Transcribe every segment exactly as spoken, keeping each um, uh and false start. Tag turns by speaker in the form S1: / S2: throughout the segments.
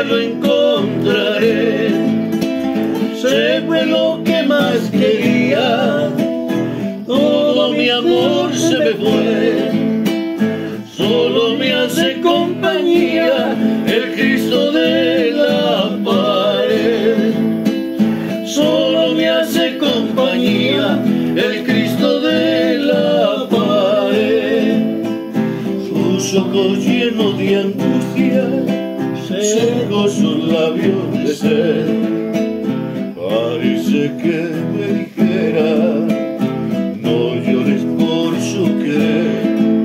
S1: nunca lo encontraré. Se fue lo que más quería, todo mi amor se me fue. Solo me hace compañía el Cristo de la pared. Solo me hace compañía el Cristo de la pared. Sus ojos llenos de angustia, secos sus labios de sed. Parece que me dijera, no llores por su querer.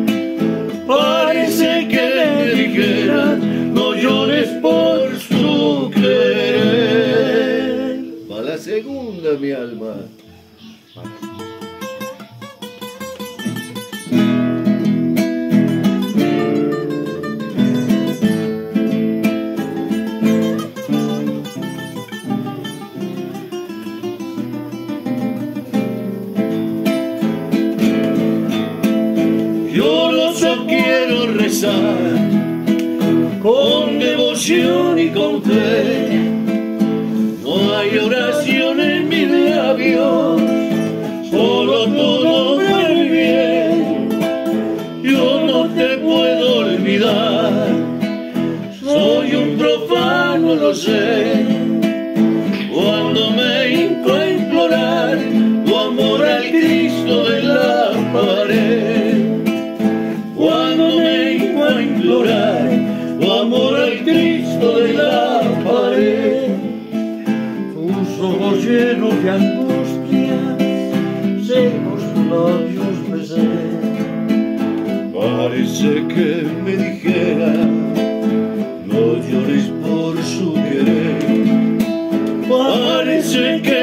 S1: Parece que me dijera, no llores por su querer.
S2: Va la segunda, mi alma.
S1: Yo no solo quiero rezar con devoción y con fe. No hay oración en mis labios, solo todo muy bien. Yo no te puedo olvidar, soy un profano, lo sé. Cuando me hinco a implorar tu amor al Cristo de la pared. Cuando me hinco a implorar tu amor al Cristo de la pared. Tus ojos llenos de angustia, secos tus labios besé.
S2: Parece que me dijera, no llores por su querer.
S1: Parece que